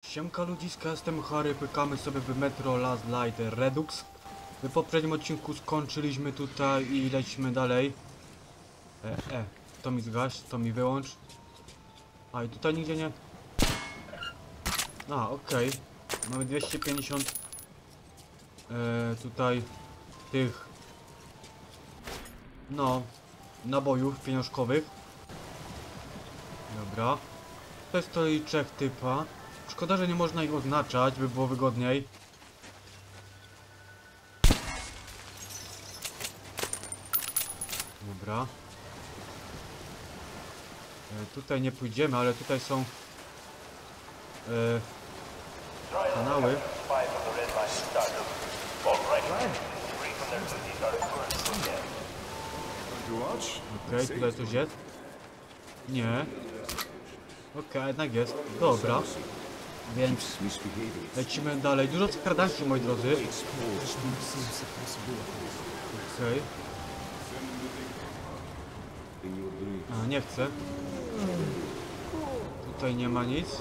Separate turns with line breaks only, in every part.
Siemka ludziska, jestem Harry, pykamy sobie w Metro Last Light Redux. W poprzednim odcinku skończyliśmy tutaj i lecimy dalej. To mi zgaś, to mi wyłącz. A i tutaj nigdzie nie... A, okej. Mamy 250 tutaj tych, no, nabojów pieniążkowych. Dobra. Tutaj stoi 3 typa. Szkoda, że nie można ich oznaczać, by było wygodniej. Dobra. Tutaj nie pójdziemy, ale tutaj są kanały. Okej, tutaj coś jest? Nie. Okej, jednak jest. Dobra. Więc lecimy dalej. Dużo skradanki, moi drodzy. Okej. A, nie chcę. Tutaj nie ma nic.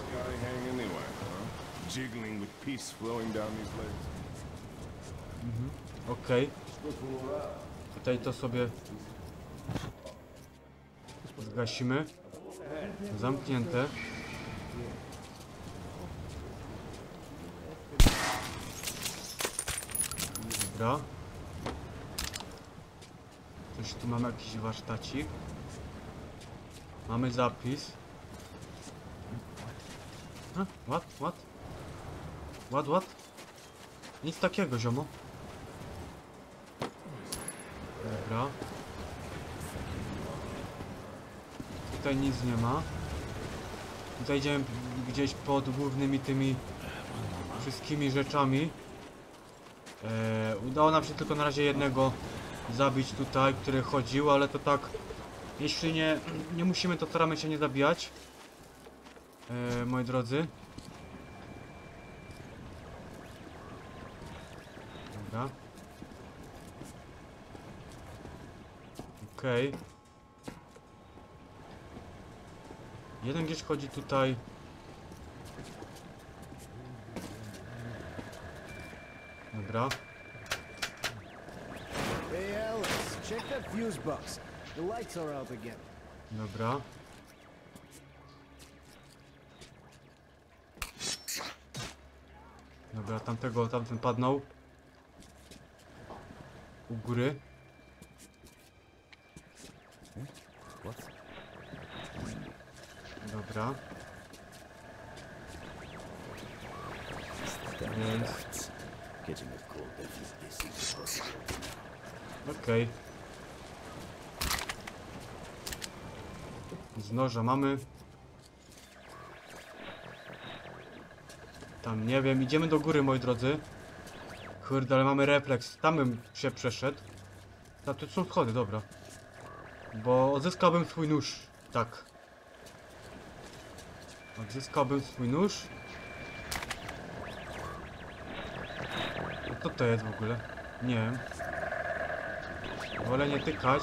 Okej. Tutaj to sobie zgasimy. Zamknięte. Dobra. Coś tu mamy, jakiś warsztacik. Mamy zapis. What? Nic takiego, ziomo. Dobra. Tutaj nic nie ma. Tutaj idziemy gdzieś pod głównymi tymi wszystkimi rzeczami. Udało nam się tylko na razie jednego zabić tutaj, który chodził, ale to tak, jeśli nie musimy, to staramy się nie zabijać, moi drodzy. Dobra. Okej. Jeden gdzieś chodzi tutaj. Dobra. Dobra. Dobra, tamten padnął. U góry. Dobra. Więc... Okej. Z noża mamy. Tam nie wiem, idziemy do góry, moi drodzy. Kurde, ale mamy refleks. Tam bym się przeszedł. A tu są schody, dobra. Bo odzyskałbym swój nóż. Tak. Odzyskałbym swój nóż. Co to jest w ogóle? Nie wiem. Wolę nie tykać.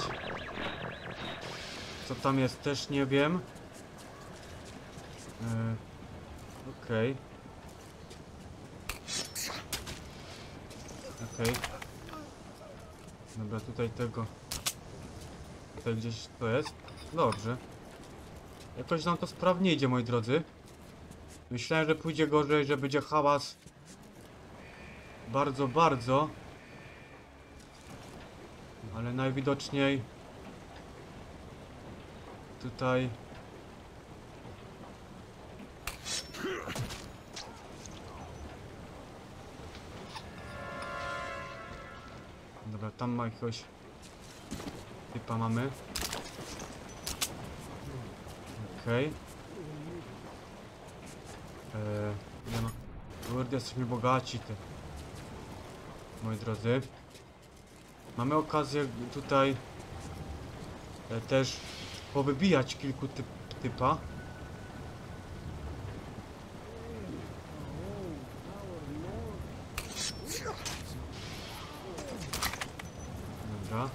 Co tam jest, też nie wiem. Okej. Dobra, tutaj tego... Tutaj gdzieś to jest. Dobrze. Jakoś nam to sprawnie idzie, moi drodzy. Myślałem, że pójdzie gorzej, że będzie hałas. Bardzo. Ale najwidoczniej... Tutaj... Dobra, tam ma jakiegoś typa mamy. Okej. Nie ma. Kurde, jesteśmy bogaci, ty. Moi drodzy. Mamy okazję tutaj też powybijać kilku typa. Dobra.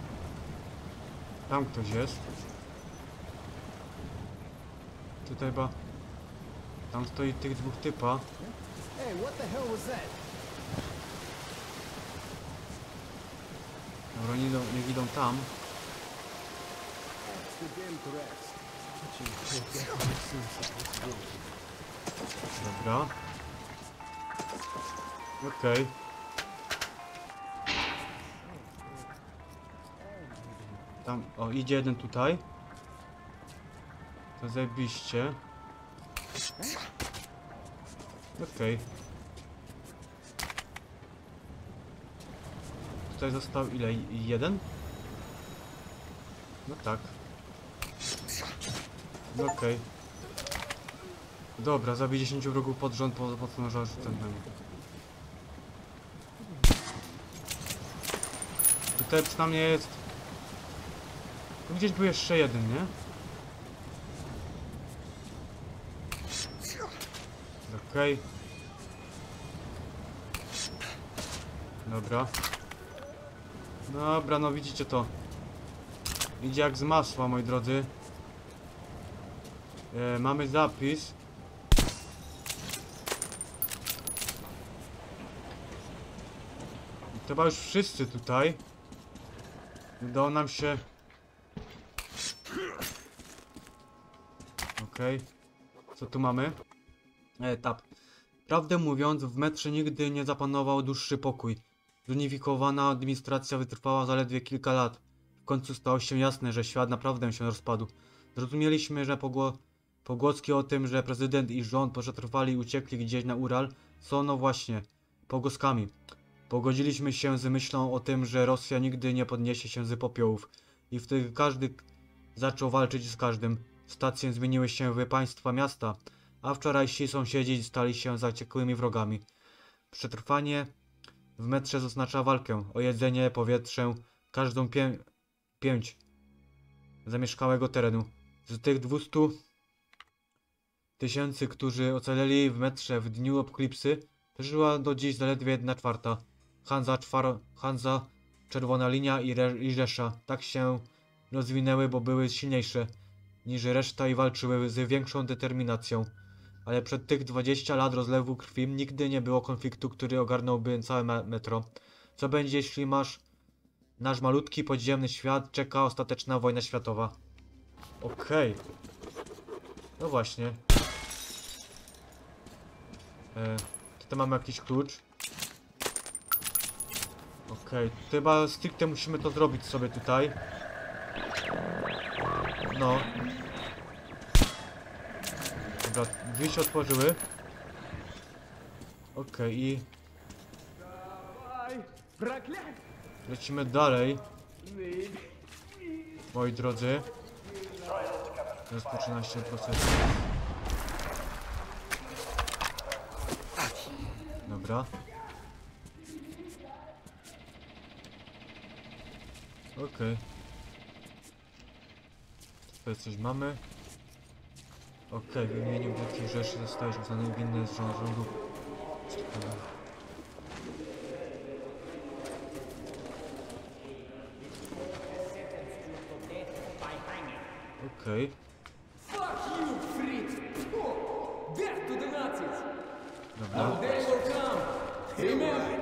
Tam ktoś jest. Tutaj chyba Tam stoi tych dwóch typa.
Hey, what the hell was that?
Dobra, niech idą tam.
That's the damn correct.
Dobra. Okej. Tam, o, idzie jeden tutaj. To zajebiście. Okej. Tutaj został ile? Jeden? No tak. No okej. Dobra, zabij 10 wrogów pod rząd, po co noża rzucam. Tutaj przynajmniej jest... Tu gdzieś był jeszcze jeden, nie? Okej. Dobra. Dobra, no widzicie to. Idzie jak z masła, moi drodzy. Mamy zapis. I chyba już wszyscy tutaj. Udało nam się... Okej. Co tu mamy? Etap. Prawdę mówiąc, w metrze nigdy nie zapanował dłuższy pokój. Zunifikowana administracja wytrwała zaledwie kilka lat. W końcu stało się jasne, że świat naprawdę się rozpadł. Zrozumieliśmy, że pogłoski o tym, że prezydent i rząd przetrwali i uciekli gdzieś na Ural, są no właśnie pogłoskami. Pogodziliśmy się z myślą o tym, że Rosja nigdy nie podniesie się z popiołów. I wtedy każdy zaczął walczyć z każdym. Stacje zmieniły się w państwa miasta, a wczorajsi sąsiedzi stali się zaciekłymi wrogami. Przetrwanie w metrze oznacza walkę o jedzenie, powietrze, każdą pięć zamieszkałego terenu. Z tych 200 tysięcy, którzy ocaleli w metrze w dniu apokalipsy, przeżyła do dziś zaledwie 1/4. Hanza, Czerwona Linia i Resza tak się rozwinęły, bo były silniejsze niż reszta i walczyły z większą determinacją. Ale przed tych 20 lat rozlewu krwi nigdy nie było konfliktu, który ogarnąłby całe metro. Co będzie, jeśli nasz malutki podziemny świat czeka ostateczna wojna światowa? Okej. No właśnie. Tutaj mamy jakiś klucz. Okej, to chyba stricte musimy to zrobić sobie tutaj. No. Dobra, drzwi się otworzyły. Okej, i lecimy dalej. Moi drodzy. Rozpoczyna się proces. Dobra. Okej. Tutaj coś mamy. Okej, w imieniu wielkich rzeczy zostałeś uznany winny z rządu. Okej.
Fuck you, Fritz! Death to the Nazis!
Dobra.
Our day will come! Amen!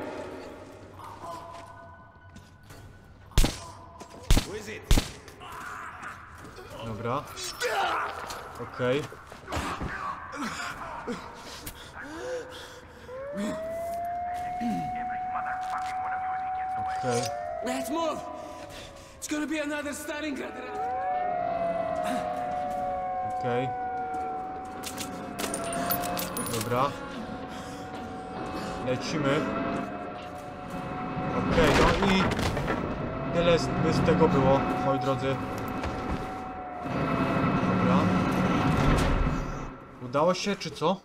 Who is it?
Dobra. Okej. Okej.
Let's move! It's gonna be another Stalingrad!
Okej. Dobra. Lecimy. Okej, no i tyle by z tego było, moi drodzy. Dobra. Udało się, czy co?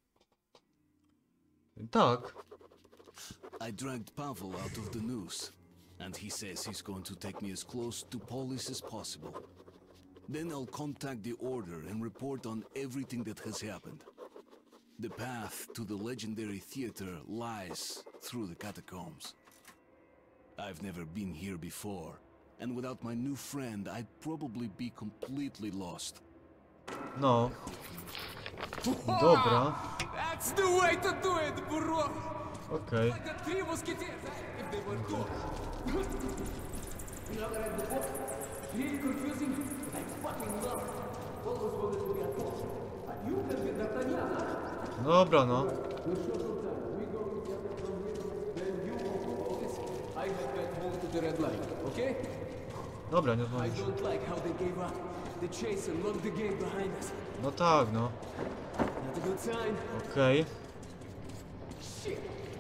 Tak.
I dragged Pavel out of the noose, and he says he's going to take me as close to Polis as possible. Then I'll contact the Order and report on everything that has happened. The path to the legendary theater lies through the catacombs. I've never been here before, and without my new friend, I'd probably be completely lost.
No. Dobra.
That's the way to do it, bro.
Okej.
Like the three musketeers, if they were two. You know what I before? Really confusing, like fucking love. Always wanted to be a boss. But you can be D'Artagnan, huh?
Dobra, no.
We'll show some time. We go together from here, then you go to office. I head back home to the red line, okay?
Dobra, nie
I
odmówisz.
don't like how they gave up. The chase and locked the gate behind us.
No tak, no.
Not a good sign.
Okej.
Shit.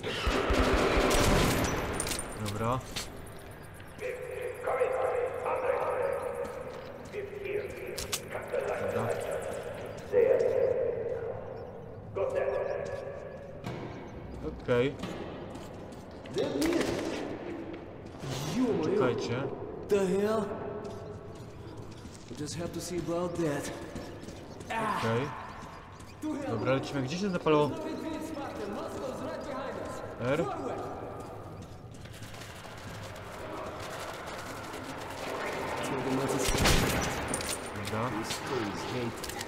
Dobra. Dobra. Okej. Czekajcie.
The hell? We just have to see about that.
Okej.
To hell.
Dobra, lecimy. Gdzie się zapalało?
No retreat spot. The Moscow's right behind us.
R.
Forward. So the Nazis
Dobra.
these fools hate it.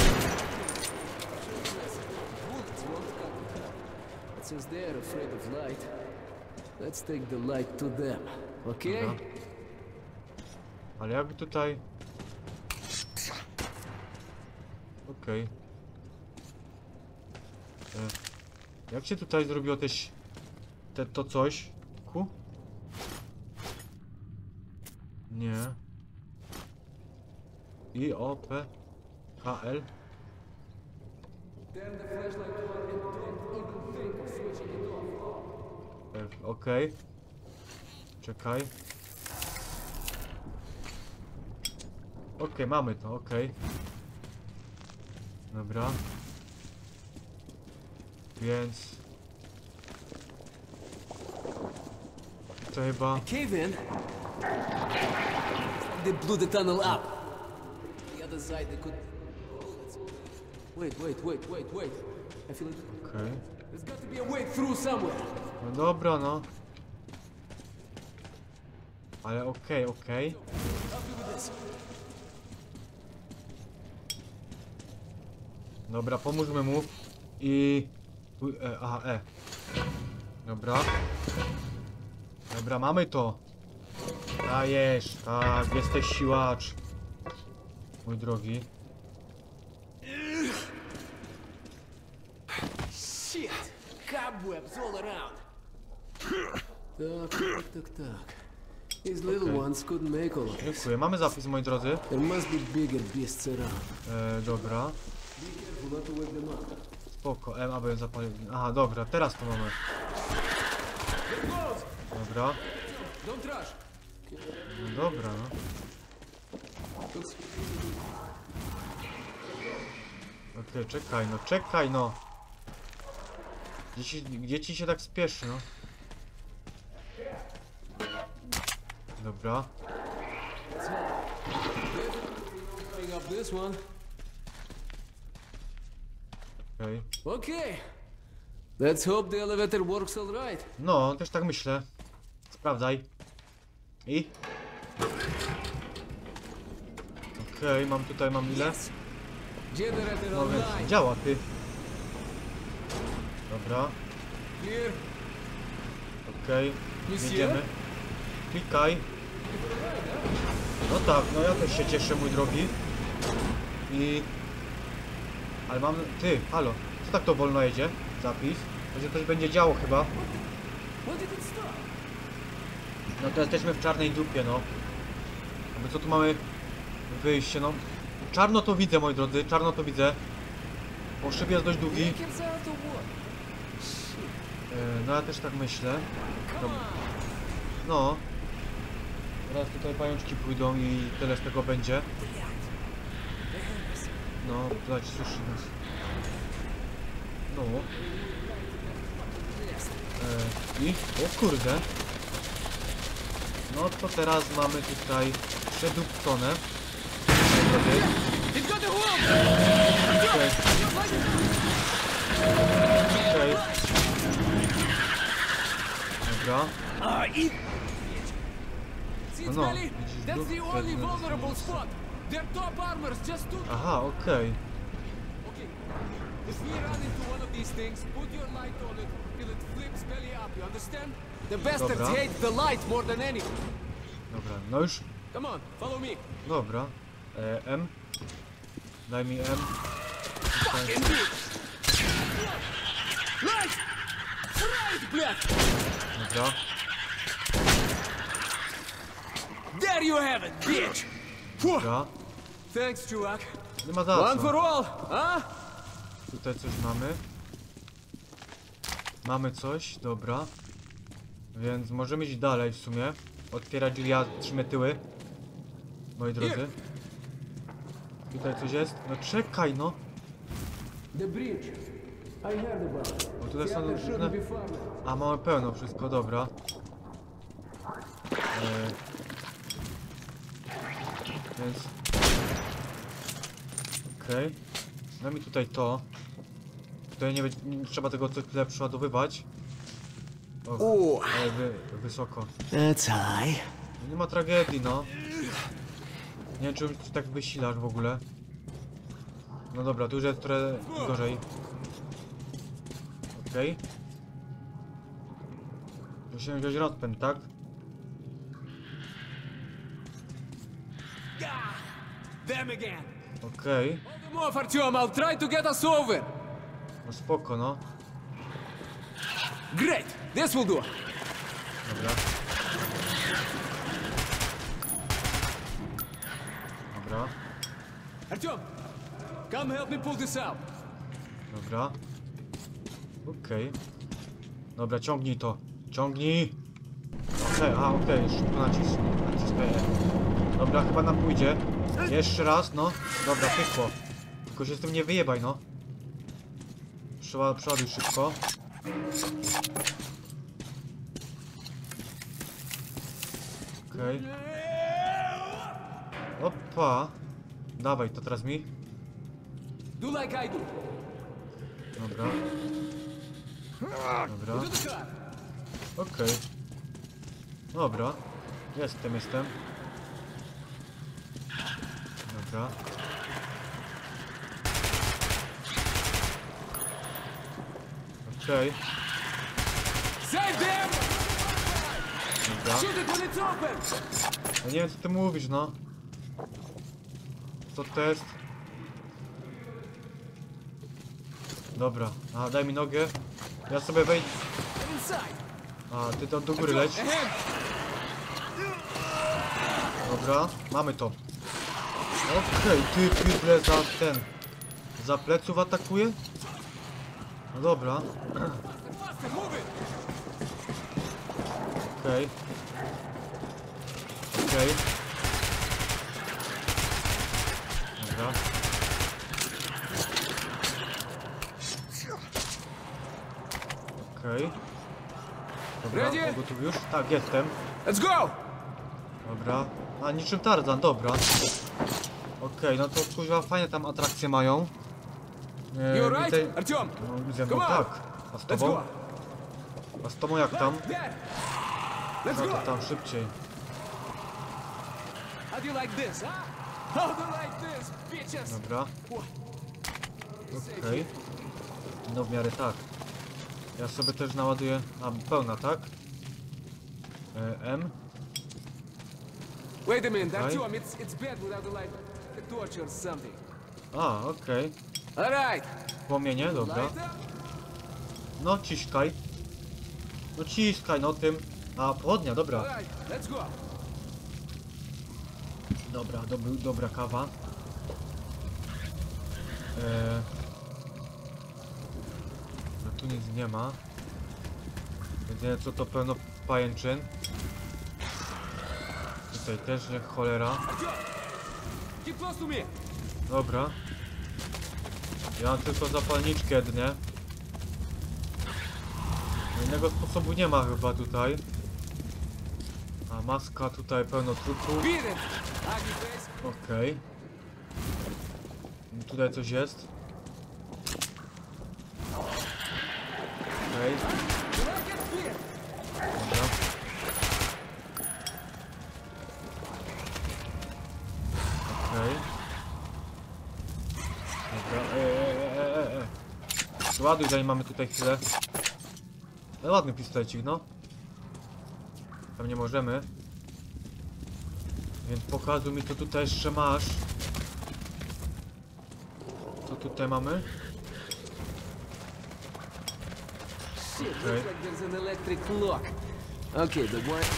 Bullets won't cut the cut. But since they're afraid of light, let's take the light to them, okay?
Dobra. Ale jak tutaj... Okej. Jak się tutaj zrobiło też... to coś? Ku? Nie. I, O, P, H, L.
Turn the flashlight on and don't even think of switching it off.
F, okej. Czekaj. Okej, mamy to, okej. Dobra. Więc... To chyba...
Cave in. They blew the tunnel up. The other side they could. Wait. I feel it.
Okej.
There's got to be a way through somewhere.
No dobra, no. Ale okej.
Help me with this.
Dobra, pomóżmy mu. I... Aha, Dobra. Dobra, mamy to. Dajesz, tak, jesteś siłacz. Mój drogi.
Shit! Cobwebs all around. Tak. These little ones couldn't make all of this.
Dziękuję, mamy zapis, moi drodzy.
There must be bigger beasts around.
Dobra.
Be careful not to wake them up.
Spoko, aby zapalił. Aha, dobra, teraz to mamy. Dobra.
Don't rush.
No dobra, no. Okej, czekaj no. Gdzie ci się tak spieszy, no? Dobra.
Bring up this one.
Okej.
Okay. Let's hope the elevator works all right.
No, też tak myślę. Sprawdzaj. I? Okej, mam ile?
Yes. Generator
No więc
online.
działa, ty. Dobra,
Here.
okej.
Monsieur?
Jedziemy. Klikaj. No tak, no ja też się cieszę, mój drogi. Ale mam... Ty, halo. Co tak to wolno jedzie? Zapis. To się coś będzie działo chyba.
When did it stop?
No to jesteśmy w czarnej dupie, no. Aby co tu mamy? Wyjście, no. Czarno to widzę, moi drodzy, czarno to widzę. Bo szyb jest dość długi.
Breakers out or what? Shit.
No ja też tak myślę.
Come on.
No. Teraz tutaj pajączki pójdą i tyle z tego będzie. No, tutaj suszy nas. No. I? O kurde. No to teraz mamy tutaj przedupcone.
It's got the wall.
Okej. Okej. Dobra.
See,
No,
Smelly?
widzisz,
That's the
duch
only
pewny
vulnerable
jest.
spot. Their top armor's just too.
Aha, okej.
Okay. If we run into one of these things, put your light on it till it flips belly up, you understand? The bastards
Dobra.
hate the light more than anything.
Dobra, no już.
Come on, follow me.
Dobra. M. Daj mi M.
Fucking bitch! Light! Right, блядь!
Dobra.
There you have it, bitch!
Dobra.
Thanks, чувак.
Nie ma za
One for
co.
all, huh?
Tutaj coś mamy. Mamy coś, dobra. Więc możemy iść dalej w sumie. Otwierać drzwi, a trzymaj tyły. Moi drodzy. Tutaj coś jest. No czekaj, no.
The bridge. I heard about it.
Bo tutaj są
Theater
różne...
shouldn't be far.
A, mamy pełno wszystko, dobra. Więc... Okej. No mi tutaj to. Tutaj nie trzeba tego co chwilę przeładowywać. O, ale wysoko.
That's high.
Nie ma tragedii, no. Nie wiem, czy tak wysilasz w ogóle. No dobra, tu już jest trochę gorzej. Okej. Musimy wziąć rozpęd, tak?
Them again.
Okej.
Hold them off, Artyom. I'll try to get us over.
No spoko, no.
Great. This will do.
Dobra. Dobra.
Artyom, come help me pull this out.
Dobra. Okej. Dobra, ciągnij to. Ciągnij! Okej, już tu naciskaj. Dobra, chyba nam pójdzie. Jeszcze raz, no. Dobra, pykło. Tylko się z tym nie wyjebaj, no. Przeładuj szybko. Okej. Opa. Dawaj, to teraz mi.
Do like I do.
Dobra. Dobra.
To the car.
Okej. Dobra. Jestem. Dobra. Okej.
Save them!
Dobra.
Shoot it when it's open!
Ja nie wiem co ty mówisz, no. Co to jest? Dobra. A, daj mi nogę. Ja sobie wejdę.
Get inside!
A, ty tam do góry leć.
A hand!
Dobra, mamy to. Okej, ty źle za ten. Za pleców atakuje? No dobra.
Faster, move it!
Okej. Okej. Dobra. Okej. Dobra,
Ready?
gotów już? Tak, jestem.
Let's go!
Dobra. A, niczym Tarzan, dobra. Okej, no to kuźwa fajne tam atrakcje mają.
You alright,
widzę-
Artyom?
No, ze mną
Come on.
tak. A z
Let's
tobą?
go!
A z tobą jak tam?
There! Let's
No to
go!
tam szybciej.
How do you like this, huh? How do you like this, bitches?
Dobra. Okej. No w miarę tak. Ja sobie też naładuję. A, pełna, tak? M.
Wait a minute,
Okay.
Artyom, it's bad without the light. A torch or something.
A, okej.
Alright.
Płomienie, dobra.
Light up.
No ciskaj. No ciskaj, no tym. A, pochodnia, dobra.
Alright, let's go.
Dobra, dobra kawa. No tu nic nie ma. Więc nie wiem co to pełno pajęczyn. Tutaj też nie, cholera.
Artyom, keep close to me.
Dobra. Ja mam tylko zapalniczkę jedynie. No innego sposobu nie ma chyba tutaj. A maska tutaj pełno trupów.
Beat it. Ugly face.
Okej. Tutaj coś jest. Okej.
Do not get fear.
Dobra. Okej. Dobra. ładuj, zanim mamy tutaj chwilę. Ale ładny pistolecik, no. Tam nie możemy. Więc pokazuj mi, co tutaj jeszcze masz. Co tutaj mamy?
Shit,
Okay.
looks like there's an electric lock. Okay, the one...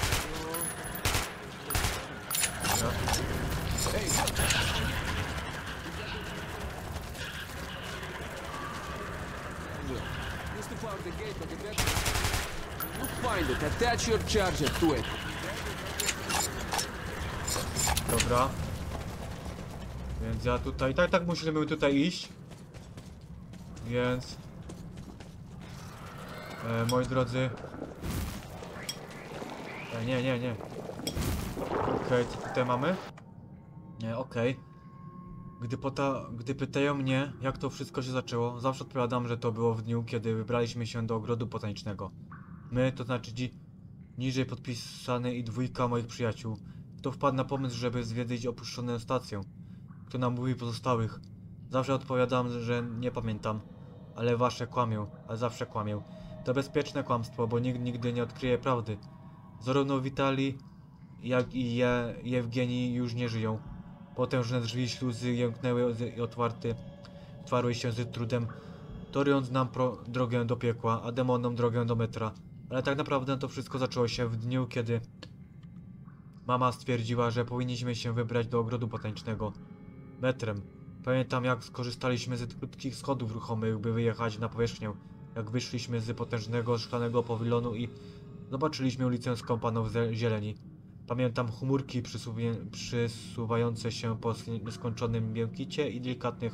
Dobra.
Use the power of the gate, but the battery... You find it, attach your charger to it.
Dobra. Więc ja tutaj, tak musimy tutaj iść. Więc... moi drodzy... nie. Okej, co tutaj mamy? Nie, okej. Gdy pytają mnie, jak to wszystko się zaczęło, zawsze odpowiadam, że to było w dniu, kiedy wybraliśmy się do ogrodu botanicznego. My, to znaczy niżej podpisany i 2 moich przyjaciół. Kto wpadł na pomysł, żeby zwiedzić opuszczoną stację? Kto namówił pozostałych? Zawsze odpowiadam, że nie pamiętam. Ale wasze kłamią, a zawsze kłamią. To bezpieczne kłamstwo, bo nikt nigdy nie odkryje prawdy. Zarówno Witali, jak i Jewgenii już nie żyją. Potężne drzwi śluzy jęknęły i otwarły się z trudem, torując nam drogę do piekła, a demonom drogę do metra. Ale tak naprawdę to wszystko zaczęło się w dniu, kiedy mama stwierdziła, że powinniśmy się wybrać do ogrodu botanicznego metrem. Pamiętam, jak skorzystaliśmy z krótkich schodów ruchomych, by wyjechać na powierzchnię. Jak wyszliśmy z potężnego szklanego pawilonu i zobaczyliśmy ulicę skąpaną w zieleni. Pamiętam chmurki przysuwające się po nieskończonym błękicie i delikatnych,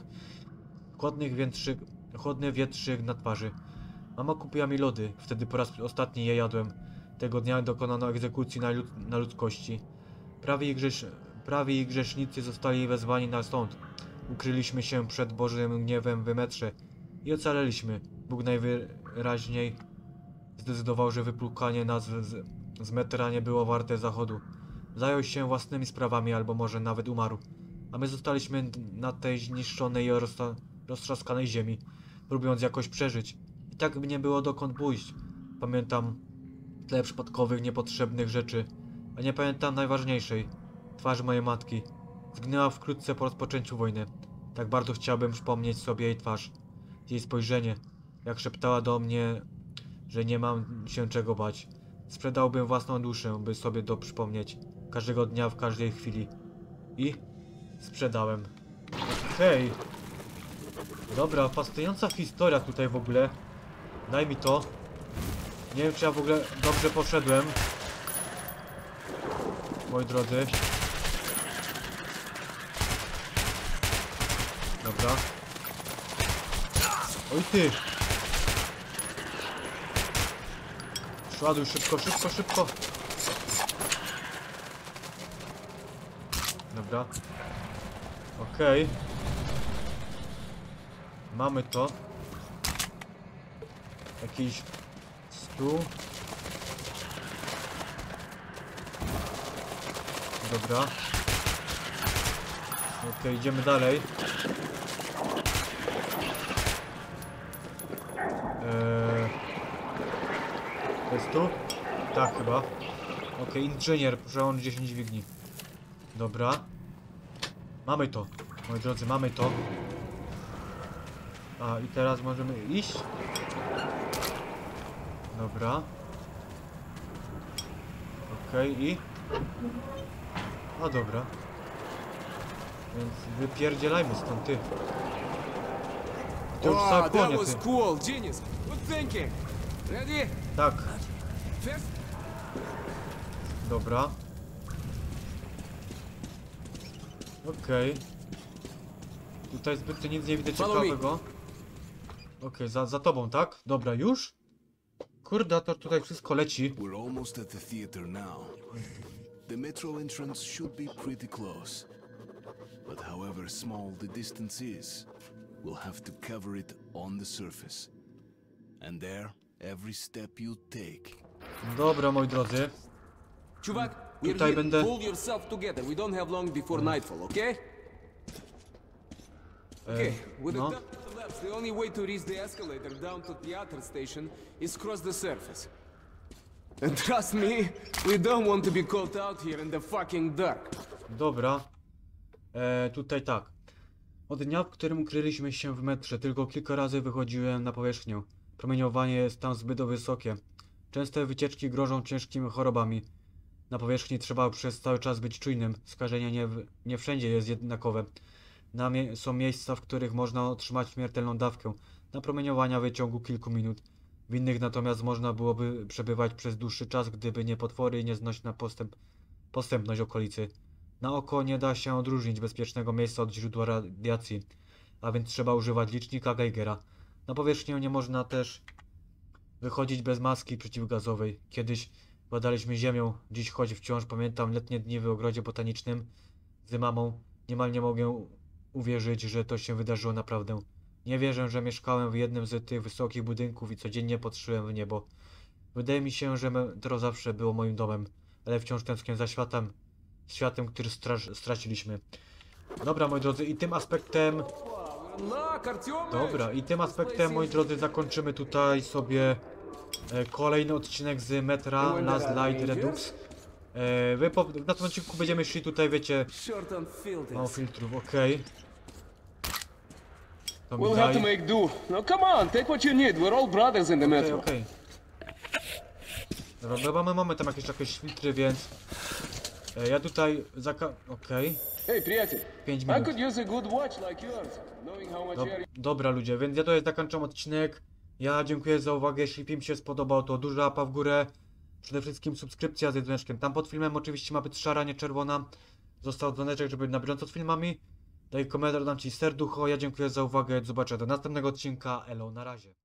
chłodny wietrzyk na twarzy. Mama kupiła mi lody, wtedy po raz ostatni je jadłem. Tego dnia dokonano egzekucji na ludzkości. Prawi grzesznicy zostali wezwani na sąd. Ukryliśmy się przed Bożym gniewem w metrze i ocaleliśmy. Bóg najwyraźniej zdecydował, że wypłukanie nas z metra nie było warte zachodu. Zajął się własnymi sprawami, albo może nawet umarł. A my zostaliśmy na tej zniszczonej i roztrzaskanej ziemi, próbując jakoś przeżyć. I tak by nie było dokąd pójść. Pamiętam tyle przypadkowych, niepotrzebnych rzeczy, a nie pamiętam najważniejszej. Twarz mojej matki. Zginęła wkrótce po rozpoczęciu wojny. Tak bardzo chciałbym przypomnieć sobie jej twarz. Jej spojrzenie, jak szeptała do mnie, że nie mam się czego bać. Sprzedałbym własną duszę, by sobie to przypomnieć. Każdego dnia, w każdej chwili. I sprzedałem. Okej. Dobra, fascynująca historia tutaj w ogóle. Daj mi to. Nie wiem, czy ja w ogóle dobrze poszedłem. Moi drodzy. Dobra. Oj ty! Ładuj szybko. Dobra. Okej. Mamy to. Jakiś stół. Dobra. Okej, idziemy dalej. To jest tu? Tak, chyba. Okej, inżynier, przełącz 10 dźwigni. Dobra. Mamy to. Moi drodzy, mamy to. A, i teraz możemy iść. Dobra. Okej, i... A, dobra. Więc wypierdzielajmy stąd, ty. To już
Oh,
całe
that
płonie,
was
ty.
cool. Genius. Good thinking. Ready?
Tak,
First,
dobra. Okej. Tutaj zbyt nic nie widzę
Follow me.
ciekawego. Okej, za tobą, tak? Dobra, już? Kurde, to tutaj wszystko leci.
We're almost at the theater now. The metro entrance should be pretty close. But however small the distance is, we'll have to cover it on the surface. And there, every step you take.
Dobra, moi drodzy.
Chuvak, we're
Tutaj
here.
będę-
Pull yourself together. We don't have long before nightfall, okay? Okay, with
no.
the gun to the left
Perhaps the only way to reach the escalator down to theater station is cross the surface. And trust me, we don't want to be caught out here in the fucking dark.
Dobra. Tutaj tak. Od dnia, w którym ukryliśmy się w metrze, tylko kilka razy wychodziłem na powierzchnię. Promieniowanie jest tam zbyt wysokie. Częste wycieczki grożą ciężkimi chorobami. Na powierzchni trzeba przez cały czas być czujnym. Skażenie nie wszędzie jest jednakowe. Są miejsca, w których można otrzymać śmiertelną dawkę napromieniowania w ciągu kilku minut. W innych natomiast można byłoby przebywać przez dłuższy czas, gdyby nie potwory i nieznośna postępność okolicy. Na oko nie da się odróżnić bezpiecznego miejsca od źródła radiacji, a więc trzeba używać licznika Geigera. Na powierzchnię nie można też wychodzić bez maski przeciwgazowej. Kiedyś badaliśmy ziemią, dziś choć wciąż pamiętam letnie dni w ogrodzie botanicznym z mamą. Niemal nie mogę uwierzyć, że to się wydarzyło naprawdę. Nie wierzę, że mieszkałem w jednym z tych wysokich budynków i codziennie patrzyłem w niebo. Wydaje mi się, że metro zawsze było moim domem, ale wciąż tęsknię za światem, który straciliśmy. Dobra, moi drodzy, i tym aspektem... Dobra, i tym aspektem, moi drodzy, zakończymy tutaj sobie kolejny odcinek z metra Last Light Redux. Na tym odcinku będziemy szli tutaj, wiecie,
Short on filters.
mało filtrów, okej. To mi
We'll have to
daj.
make do. Now come on, take what you need. We're all brothers in the
Okej,
metro.
okej. Dobra, mamy tam jakieś filtry, więc... ja tutaj okej.
Hey, приятель.
5
I
minut.
could use a good watch like yours. Knowing how much air
Dobra ludzie, więc ja tutaj zakończam odcinek. Ja dziękuję za uwagę, jeśli film się spodobał, to duża łapa w górę. Przede wszystkim subskrypcja z dzwoneczkiem. Tam pod filmem oczywiście ma być szara, nie czerwona. Został dzwoneczek, żeby być na bieżąco z filmami. Daj komentarz, dam ci serducho. Ja dziękuję za uwagę, do zobaczenia do następnego odcinka. Elo, na razie.